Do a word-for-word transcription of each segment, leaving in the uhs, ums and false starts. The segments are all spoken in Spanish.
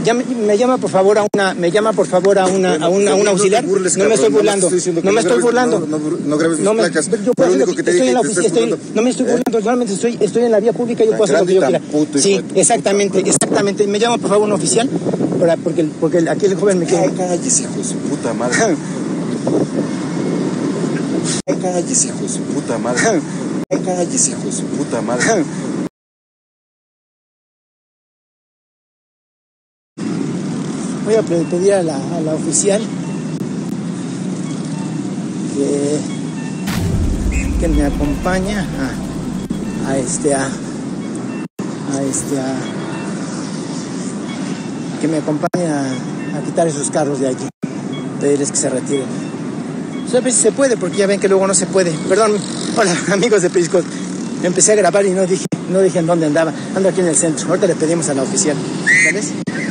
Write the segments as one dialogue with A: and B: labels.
A: ya me, me llama por favor a una, me llama por favor a una, a una, a un auxiliar. No, burles, no me estoy burlando, no me estoy burlando.
B: No, no, no grabes mis placas.
A: Yo puedo hacer lo que estoy en la oficina, estoy, no me estoy burlando, realmente estoy, estoy en la vía pública, yo puedo hacer lo que yo quiera. Sí, exactamente, exactamente. Me llama por favor un oficial, para, porque, porque aquí el joven me quiere.
B: Ay, cállese, hijo de su puta madre. Ay, cállese, hijo de su puta madre. Ay, cállese, hijo de su puta madre.
A: Voy a pedir a la, a la oficial que, que me acompaña a, a este a, a este a que me acompañe a, a quitar esos carros de allí, pedirles que se retiren. A ver si se puede, porque ya ven que luego no se puede. Perdón, hola amigos de Periscope. Empecé a grabar y no dije, no dije en dónde andaba. Ando aquí en el centro. Ahorita le pedimos a la oficial. ¿Sabes?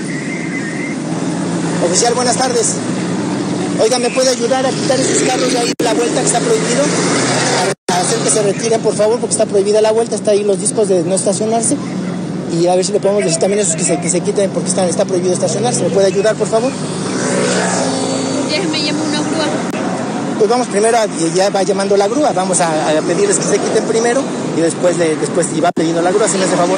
A: Oficial, buenas tardes. Oiga, ¿me puede ayudar a quitar esos carros de ahí de la vuelta que está prohibido? A hacer que se retiren, por favor, porque está prohibida la vuelta. Está ahí los discos de no estacionarse. Y a ver si le podemos decir también esos que se, que se quiten porque está, está prohibido estacionarse. ¿Me puede ayudar, por favor?
C: Déjeme llamar una grúa.
A: Pues vamos primero, a, ya va llamando la grúa. Vamos a, a pedirles que se quiten primero y después, de, después y va pidiendo la grúa, si me hace favor.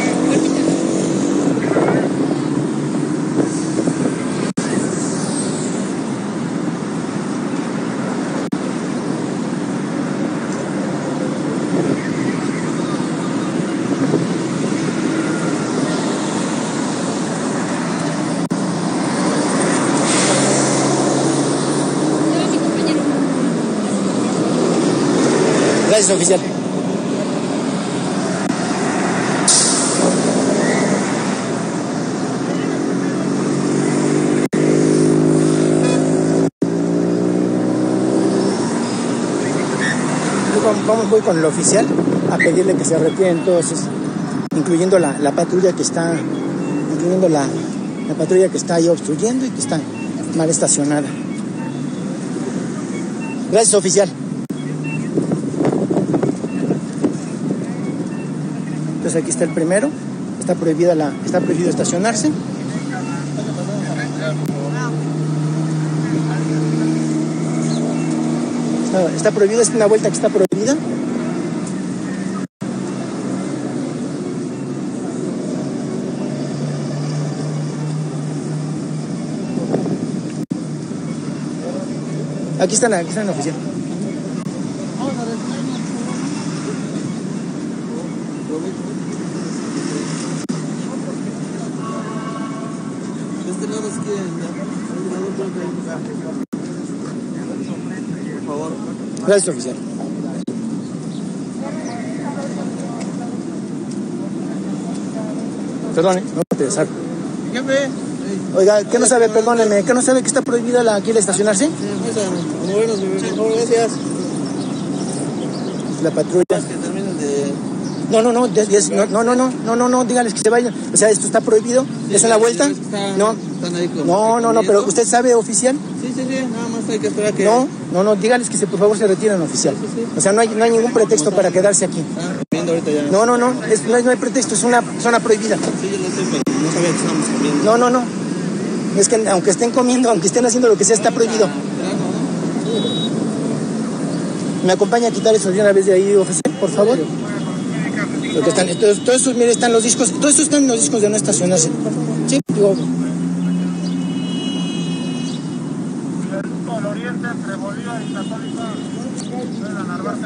A: Gracias, oficial. Vamos, voy con el oficial a pedirle que se retiren todos, incluyendo la, la patrulla que está, incluyendo la, la patrulla que está ahí obstruyendo y que está mal estacionada. Gracias, oficial. Entonces aquí está el primero, está prohibida la, está prohibido estacionarse. Está, está prohibido, es una vuelta que está prohibida. Aquí están, aquí están en la oficina.
B: Por favor.
A: Gracias, oficial. Perdone, no me interesar. Oiga, ¿qué no sabe? Perdóneme, ¿qué no sabe que está prohibida la, aquí el estacionarse?
B: Sí, buenos, por favor, gracias.
A: La patrulla.
B: Que terminen de...
A: No, no, no, de, de, no, no, no, no, no, no, no, díganles que se vayan. O sea, esto está prohibido.
B: Sí,
A: ¿Es en la vuelta?
B: Están,
A: no.
B: Están ahí con
A: No, no, no, pero ¿usted sabe, oficial?
B: Sí, sí, sí, nada más hay que esperar que...
A: No, no, no, díganles que se, por favor se retiren, oficial.
B: Sí, sí, sí.
A: O sea, no hay, no hay ningún pretexto para quedarse aquí.
B: Ah, viendo ahorita ya.
A: No, no, no, es, no, hay, no hay pretexto, es una zona prohibida.
B: Sí, yo lo sé, pero no sabía que estábamos comiendo.
A: No, no, no. Es que aunque estén comiendo, aunque estén haciendo lo que sea, está prohibido. ¿Me acompaña a quitar eso de una vez de ahí, oficial, por favor? Lo que están, todos, todos estos, mire, están los discos, todos estos están en los discos de no estacionarse. Sí, digo.
D: El oriente entre Bolívar y Católica de la Narvarte.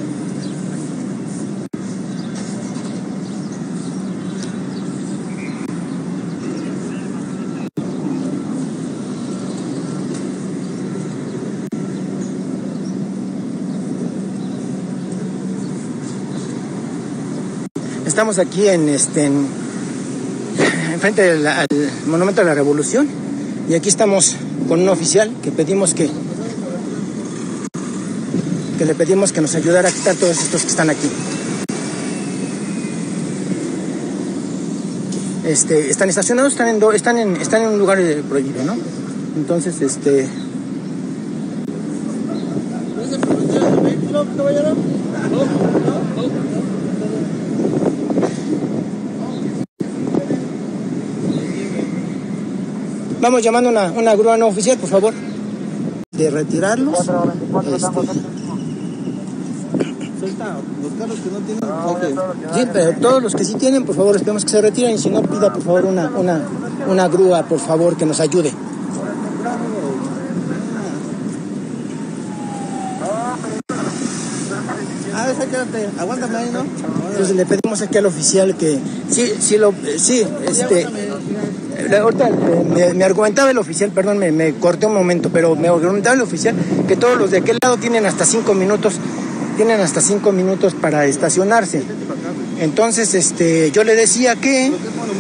A: Estamos aquí en este en, enfrente del al Monumento a la Revolución y aquí estamos con un oficial que pedimos que que le pedimos que nos ayudara a quitar todos estos que están aquí. Este, están estacionados, están en do, están en están en un lugar prohibido, ¿no? Entonces, este
B: ¿No es aprovechar el vehículo, caballero? No, no, no.
A: Vamos llamando una, una grúa no oficial, por favor. De retirarlos. Este...
B: Los carros que no tienen.
A: Sí, pero todos los que sí tienen, por favor, esperemos que se retiren. Y si no, pida por favor una, una, una grúa, por favor, que nos ayude.
B: Ah, esa quédate, aguántame ahí, ¿no?
A: Entonces le pedimos aquí al oficial que sí, sí, lo, sí, este, ahorita me, me argumentaba el oficial, perdón, me, me corté un momento, pero me argumentaba el oficial que todos los de aquel lado tienen hasta cinco minutos, tienen hasta cinco minutos para estacionarse. Entonces, este, yo le decía que,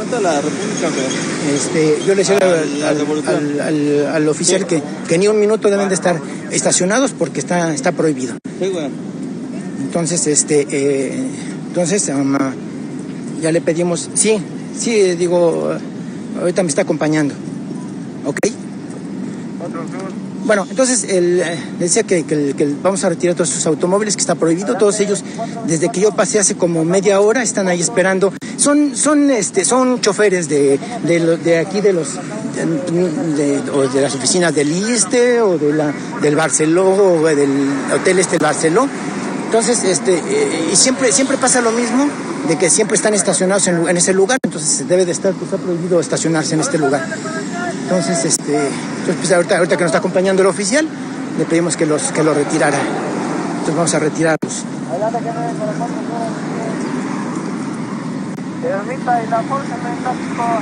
A: este, yo le decía al, al, al, al, al oficial que, que ni un minuto deben de estar estacionados porque está, está prohibido.
B: Sí, güey.
A: Entonces, este, eh, entonces, um, ya le pedimos, sí, sí, digo, ahorita me está acompañando, ¿ok? Bueno, entonces, el, eh, decía que, que, que vamos a retirar todos sus automóviles, que está prohibido, todos ellos, desde que yo pasé hace como media hora, están ahí esperando, son, son, este, son choferes de, de, de aquí, de los, de, de, o de las oficinas del ISSSTE, o de la, del Barceló, o del Hotel Este Barceló. Entonces, este, eh, y siempre, siempre pasa lo mismo, de que siempre están estacionados en, en ese lugar, entonces debe de estar, pues está prohibido estacionarse en este lugar. Entonces, este, entonces pues ahorita, ahorita que nos está acompañando el oficial, le pedimos que los, que los retirara. Entonces vamos a retirarlos.
D: Ermita y la fuerza mentático.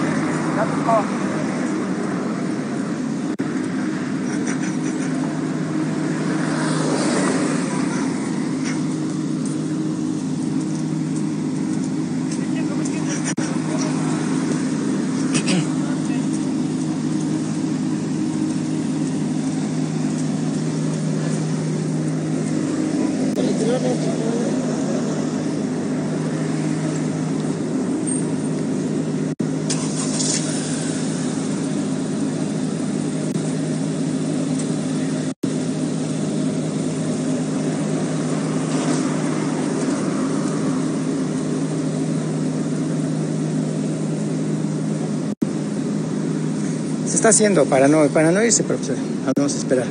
A: Se está haciendo para no, para no irse, pero pues, vamos a esperar.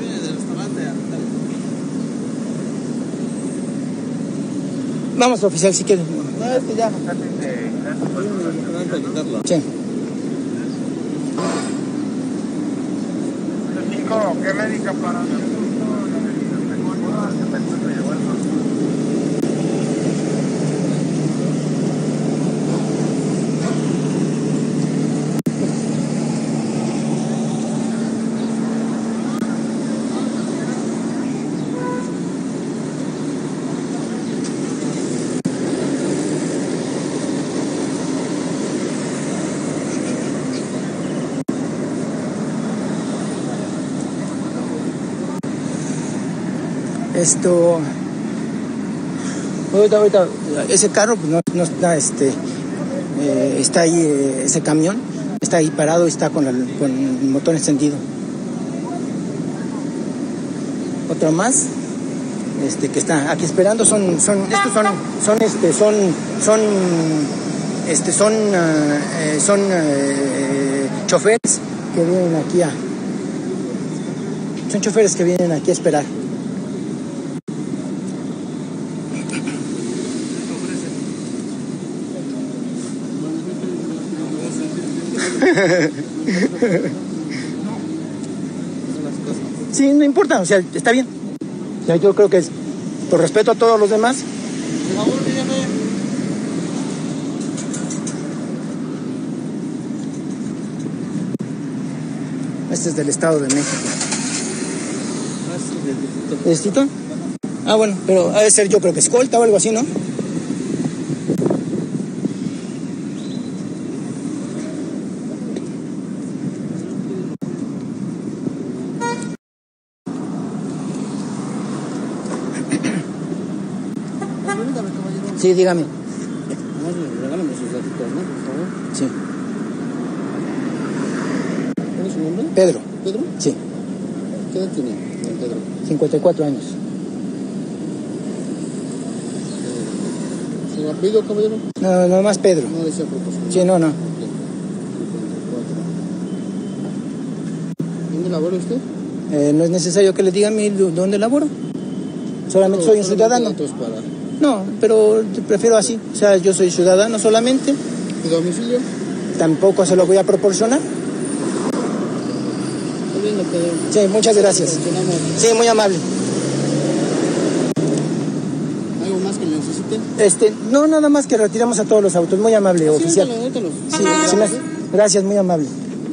A: Vamos, oficial, si quiere.
B: No, es que ya.
A: Sí.
D: Chico, ¿qué médica para
A: Esto, ahorita, ahorita, ese carro pues no, no está, este, eh, está ahí, eh, ese camión está ahí parado y está con el, con el motor encendido. Otro más, este, que está aquí esperando, son, son, estos son, son, este, son, son, este, son, uh, son uh, choferes que vienen aquí a, son choferes que vienen aquí a esperar. Sí, no importa, o sea, está bien. O sea, yo creo que es por respeto a todos los demás. Este es del Estado de México. ¿El distrito? Ah, bueno, pero ha de ser, yo creo que escolta o algo así, ¿no? Sí, dígame.
B: Regálame sus datitos, ¿no? Por favor.
A: Sí.
B: ¿Cuál es su nombre?
A: Pedro.
B: ¿Pedro?
A: Sí.
B: ¿Qué edad tiene, don Pedro?
A: cincuenta y cuatro años.
B: ¿Su apellido, caballero?
A: No, no más Pedro.
B: No decía propósito.
A: Sí, no, no.
E: labora usted?
A: Eh, no es necesario que le diga a mí dónde laboro. Solamente
E: No,
A: soy un
E: solamente
A: ciudadano.
E: datos para...
A: No, pero prefiero así. O sea, yo soy ciudadano solamente.
E: ¿Tu domicilio?
A: Tampoco se lo voy a proporcionar.
E: Está bien, doctor.
A: Sí, muchas gracias.
E: Proporcionamos.
A: Sí, muy amable.
E: ¿Algo más que necesite?
A: Este, no, nada más que retiramos a todos los autos. Muy amable,
E: Sí,
A: oficial.
E: ahorita los-
A: Sí, sí me- gracias, muy amable.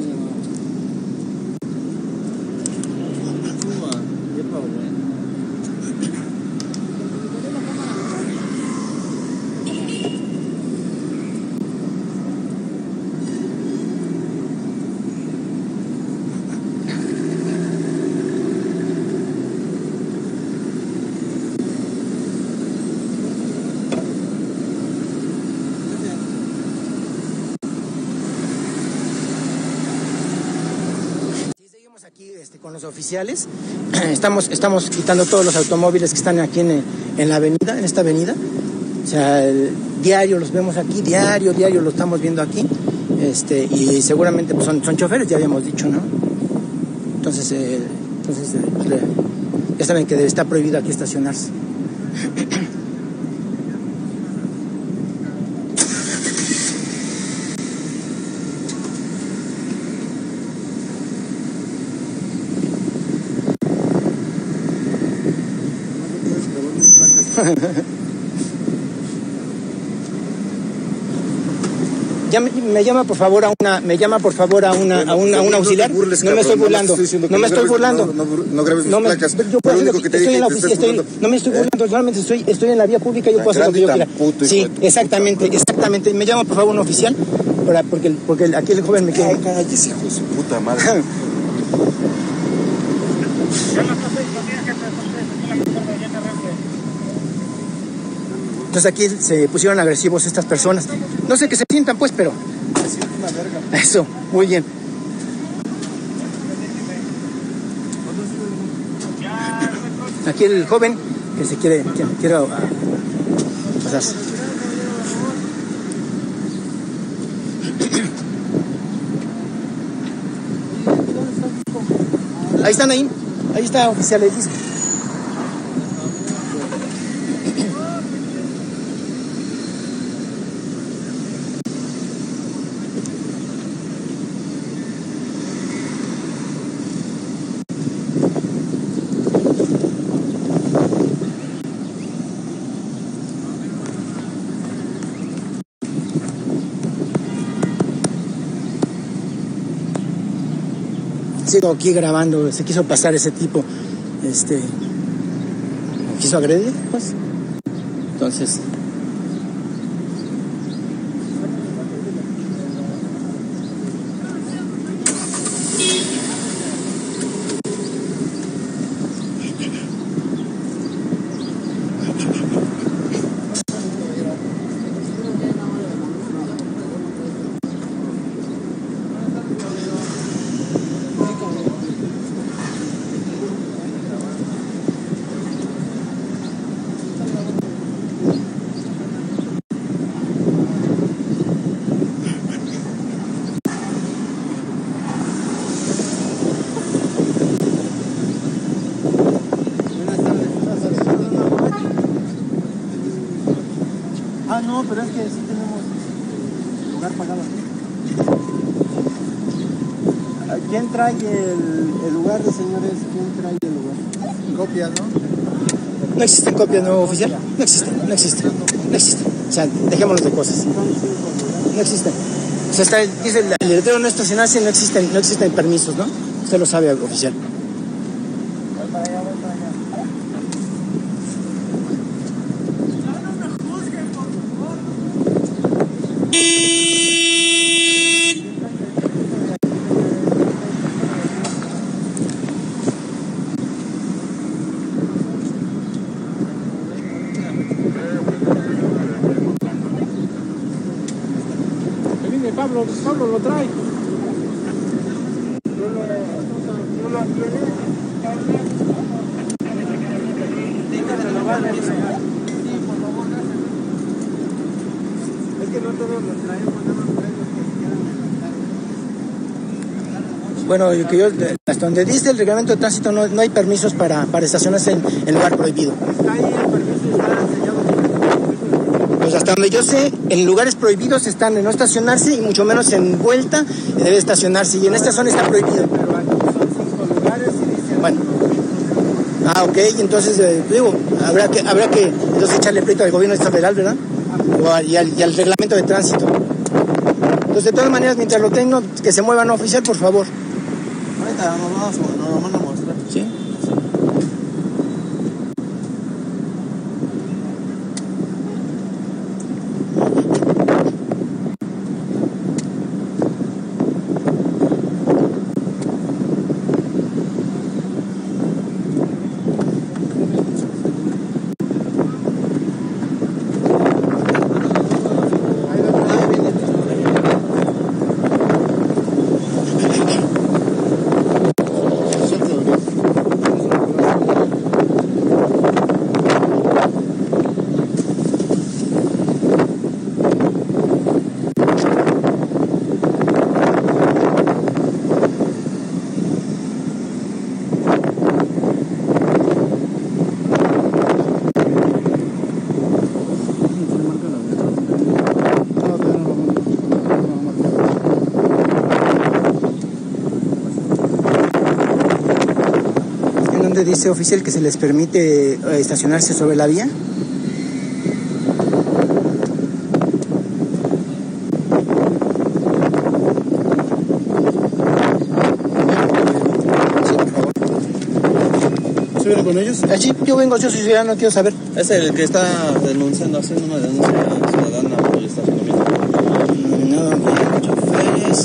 A: Aquí este, con los oficiales estamos estamos quitando todos los automóviles que están aquí en, en la avenida, en esta avenida. O sea, el, diario los vemos aquí, diario, diario lo estamos viendo aquí. Este, y seguramente pues, son, son choferes, ya habíamos dicho, ¿no? Entonces, eh, entonces eh, pues, le, ya saben que está prohibido aquí estacionarse. Ya me, me llama por favor a una, me llama por favor a una, a una, a un auxiliar. No,
B: burles,
A: no me estoy
B: cabrón,
A: burlando, no me estoy burlando.
B: No, no, no grabes mis
A: No me,
B: placas.
A: yo
B: Fue lo
A: estoy,
B: único que te
A: estoy
B: dije
A: en la
B: y te
A: oficina,
B: estás
A: estoy,
B: burlando.
A: no me estoy burlando, solamente estoy, estoy en la vía pública, yo
B: Tan
A: puedo hacer lo que yo
B: grande y
A: quiera.
B: tan puto, hijo
A: Sí,
B: de tu
A: exactamente, exactamente. Me llama por favor un oficial, para, porque, porque aquí el joven me quiere.
B: Ay, calles, hijo de su puta madre.
D: Ya no pasé, no tienes que pasar, aquí la curva ya te arranque.
A: Entonces aquí se pusieron agresivos estas personas. No sé qué se sientan pues, pero... Eso, muy bien. Aquí el joven que se quiere, que quiere uh, pasarse. Ahí están ahí, ahí está oficial, ahí dice. Sigo aquí grabando, se quiso pasar ese tipo, este, quiso agredir, pues, entonces... Ah, no, pero es que sí tenemos lugar pagado aquí. ¿Quién trae el, el lugar, señores? ¿Quién trae el lugar? Copias, ¿no? No existen copias, ¿no, oficial? No existen, no existen, no existen. O sea, dejémonos de cosas. No existen. O sea, está, dice el, el letrero no estacionarse, no existen, no existen permisos, ¿no? Usted lo sabe, oficial.
E: Pablo, Pablo lo trae. Es que no todos lo traemos, nada más traemos que quieran.
A: Bueno, que yo, hasta donde dice el reglamento de tránsito, no, no hay permisos para, para estacionarse en el lugar prohibido.
D: Está ahí el permiso, está enseñado.
A: Pues hasta donde yo sé, en lugares prohibidos están de no estacionarse y mucho menos en vuelta debe estacionarse. Y en esta zona está prohibido.
D: Pero aquí son cinco lugares y dicen...
A: Bueno. Ah, ok, entonces, eh, digo, habrá que, habrá que entonces echarle pleito al gobierno federal, ¿verdad? O al, y, al, y al reglamento de tránsito. Entonces, de todas maneras, mientras lo tengo, que se mueva no oficial, por favor.
B: Ahorita nos vamos, nos lo van a mostrar.
A: ¿Sí? ¿Dónde dice oficial que se les permite eh, estacionarse sobre la vía? Sí, por favor.
E: ¿Se viene con ellos?
A: Allí yo vengo, yo soy ciudadano, quiero saber.
B: Es el que está denunciando, haciendo una denuncia ciudadana por el estacionamiento.
A: No, bien, choferes.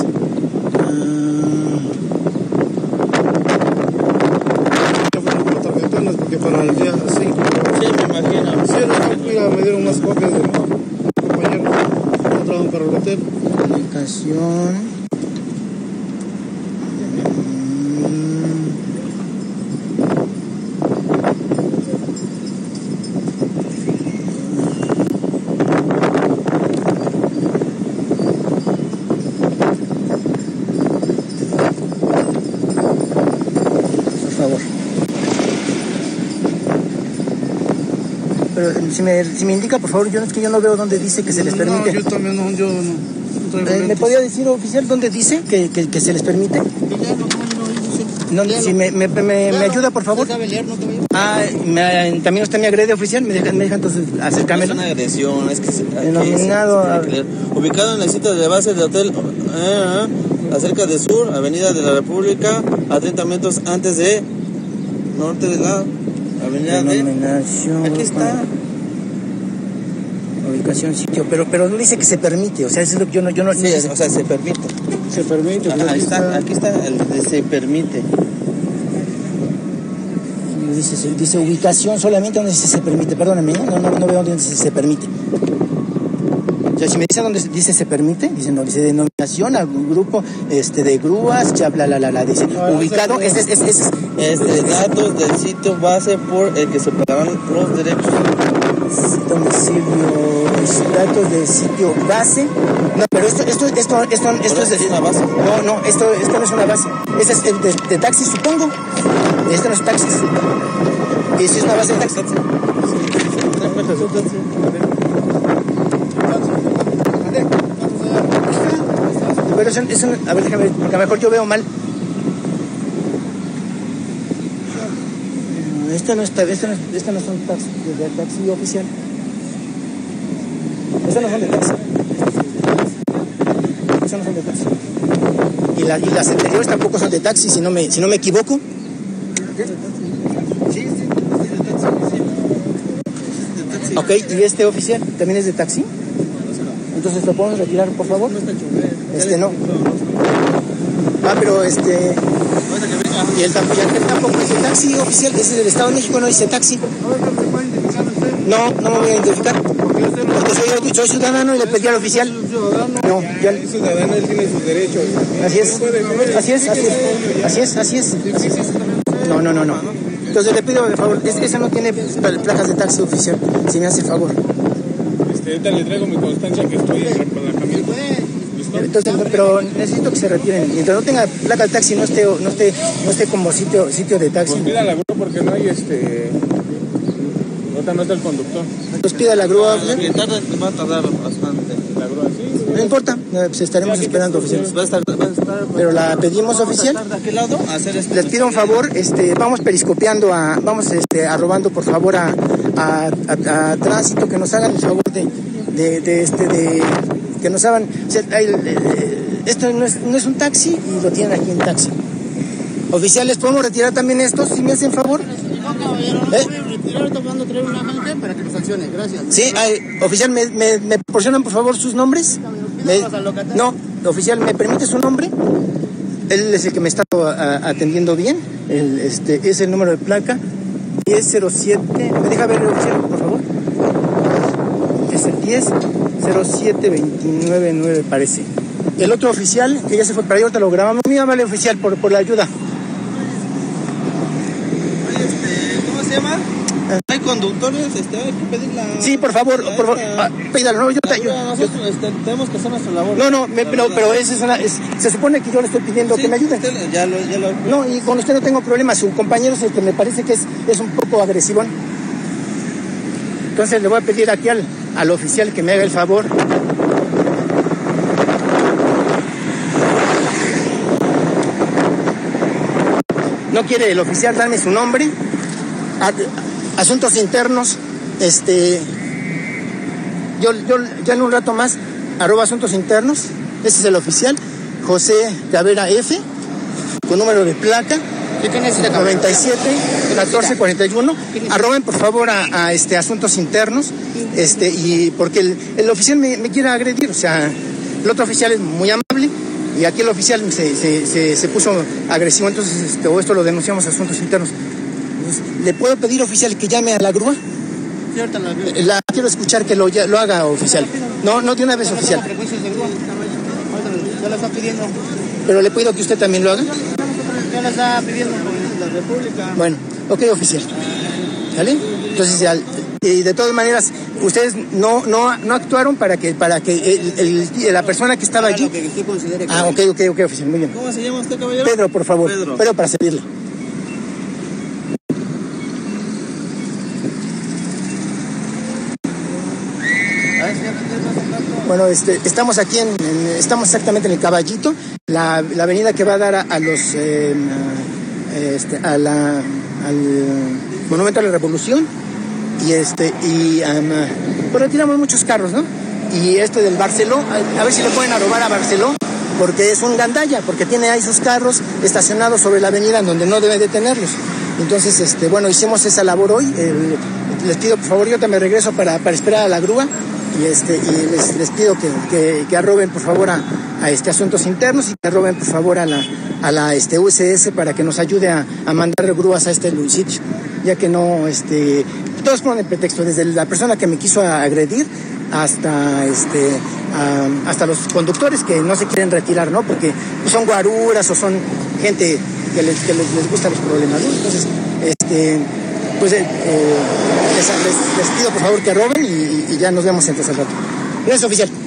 E: Porque para el día cinco.
B: Sí, me imagino.
E: Sí, no fui a me dieron unas copias de compañeros que trabajan para el hotel.
A: Comunicación. Por favor. Pero si me, si me indica, por favor, yo es que yo no veo dónde dice que se les permite.
E: No, yo también no, yo no. no traigo
A: Eh, ¿Me
E: lentes.
A: podría decir, oficial, dónde dice que, que, que se les permite? No, si me, me, me, me ayuda, por favor. Ah, me, también usted me agrede, oficial. Me deja, me deja entonces
B: No
A: acercarme.
B: es una agresión, es que se,
A: Denominado
B: que se- se tiene que leer. Ubicado en el sitio de base del hotel eh, eh, acerca de Sur, Avenida de la República, a treinta metros antes de norte de la Avenida de...
A: Denominación.
B: Aquí está.
A: Ubicación, sitio. Pero, pero no dice que se permite. O sea, eso es lo que yo no. Yo no
B: Sí, es- o sea, se permite.
E: Se permite. pues,
B: Ajá, ahí
E: aquí
B: está, aquí está el de se permite.
A: Dice, se- dice ubicación solamente donde dice se permite. Perdóname, ¿eh? no, no, no veo donde dice se permite. O sea, si me dice donde dice se permite, dice no, dice denominación a un grupo este, de grúas, cha, bla, bla, bla, bla, dice ubicado, ese es, ese es,
B: Es de datos del sitio base por el que se pagarán los derechos.
A: domicilio, datos de sitio base. No, pero esto, esto, esto, esto, esto, esto
B: es una base.
A: No, no, esto, esto no es una base. Este es el de, de taxis, supongo. Este no es taxis. Y si es una base de taxis. Pero eso, eso, a ver, déjame, porque a lo mejor yo veo mal. Esta no está, esta no, esta no son taxi, de, de taxi oficial. Estas no son de taxi. Estas no son de taxi. Y, la, y las anteriores tampoco son de taxi, si no me, si no me equivoco.
E: Sí, sí, es de taxi.
A: Ok, y este oficial también es de taxi. Entonces lo podemos retirar, por favor. Este no. Ah, pero este. Y él tampoco, y él tampoco es de taxi oficial, es del Estado de México, no dice taxi. No, no me voy a identificar. Porque soy, soy ciudadano y le pedí al oficial. No, ya.
E: El ciudadano él tiene sus derechos.
A: Así es. Así es, así es. Así es, así es. No, no, no, no. Entonces le pido, por favor, es- esa no tiene placas de taxi oficial. Si me hace el favor.
E: Este, ahorita le traigo mi constancia que estoy en la camioneta.
A: Entonces, pero necesito que se retiren. Mientras no tenga placa de taxi, no esté, no esté, no esté como sitio, sitio de taxi.
E: Pues pida la grúa porque no hay este... Ahorita no está el conductor.
A: Entonces pida la grúa.
B: Lo que tarda, va a tardar bastante.
E: La grúa, sí.
A: No importa, eh, pues estaremos esperando, oficial.
B: Va a estar, va a estar,
A: Pero la pedimos,
B: vamos
A: oficial.
B: a estar de aquel lado a hacer este.
A: Les pido un favor, este, vamos periscopiando a, vamos este, arrobando por favor a, a, a, a tránsito que nos hagan el favor de, de, de este, de, que nos hagan, o sea, hay, eh, esto no es, no es un taxi y lo tienen aquí en taxi. Oficiales, ¿podemos retirar también estos si me hacen favor?
F: No, caballero, no
A: ¿Eh?
F: voy a retirar, ahorita mando a traer una gente para que nos sancione, gracias.
A: Sí, ay, oficial, ¿me, me, ¿me proporcionan por favor sus nombres? Me- no, oficial, ¿me permite su nombre? Él es el que me está a, atendiendo bien, el, este, es el número de placa, diez cero siete, ¿me deja ver el oficial, por favor? Es el diez cero siete veintinueve nueve parece. El otro oficial, que ya se fue para allá, ahorita lo grabamos. Muy amable oficial por, por la ayuda.
B: Este, ¿cómo se llama? Hay conductores, este, hay que pedir la.
A: Sí, por favor,
B: la
A: por favor,
B: esta-
A: ah, pídalo, no, yo
B: la
A: te
B: grúa.
A: ayudo.
B: Nosotros este, tenemos que hacer nuestra labor.
A: No, no, me-
B: La
A: pero,
B: verdad.
A: pero esa es una, es- se supone que yo le estoy pidiendo
B: Sí,
A: que me ayude.
B: usted Ya lo, ya lo.
A: No, y con usted no tengo problema, su compañero es el que me parece que es, es un poco agresivo. Entonces le voy a pedir aquí al, al oficial que me haga el favor. No quiere el oficial darme su nombre. A- asuntos internos, este, yo, yo ya en un rato más, arroba asuntos internos, ese es el oficial, José Cabrera F, con número de placa,
F: ¿Qué necesita, caballero?
A: noventa y siete catorce cuarenta y uno. Arroben por favor a, a, este asuntos internos, este, y porque el, el oficial me, me quiere agredir, o sea, el otro oficial es muy amable y aquí el oficial se, se, se, se puso agresivo, entonces este, o esto lo denunciamos a asuntos internos. Entonces, ¿le puedo pedir, oficial, que llame a la grúa?
F: Sí, ahorita la veo.
A: La quiero escuchar que lo, lo haga, oficial. No, no de una vez, oficial.
F: Frecuencias de grúa, ahorita ya la está pidiendo.
A: Pero le pido que usted también lo haga.
F: Ya la está pidiendo por la República.
A: Bueno, ok, oficial. ¿Sale? Entonces, ya, y de todas maneras, ustedes no, no, no actuaron para que, para que el, el- la persona que estaba allí.
F: Lo que usted considere que...
A: Ah, ok, ok, ok, oficial, muy bien.
B: ¿Cómo se llama usted, caballero?
A: Pedro, por favor.
B: Pedro.
A: Pedro, para servirle. Bueno, este, estamos aquí en, en- estamos exactamente en el Caballito, la, la avenida que va a dar a, a los, eh, a- este, a la, al Monumento a la Revolución y este, y um, pues retiramos muchos carros, ¿no? Y este del Barceló, a, a ver si le pueden robar a Barceló, porque es un gandalla, porque tiene ahí sus carros estacionados sobre la avenida en donde no debe de tenerlos. Entonces, este, bueno, hicimos esa labor hoy. El- les pido, por favor, yo te me regreso para, para esperar a la grúa. Y, este, y les, les pido que, que, que arroben por favor a, a este asuntos internos y que arroben por favor a la, a la este, U S S para que nos ayude a, a mandar grúas a este sitio, ya que no, este, todos ponen pretexto, desde la persona que me quiso agredir hasta este a, hasta los conductores que no se quieren retirar, ¿no? Porque pues, son guaruras o son gente que les, que les, les gustan los problemas, ¿no? Entonces, este pues eh, eh, les, les, les pido por favor que roben y, y ya nos vemos entonces al rato. Gracias, oficial.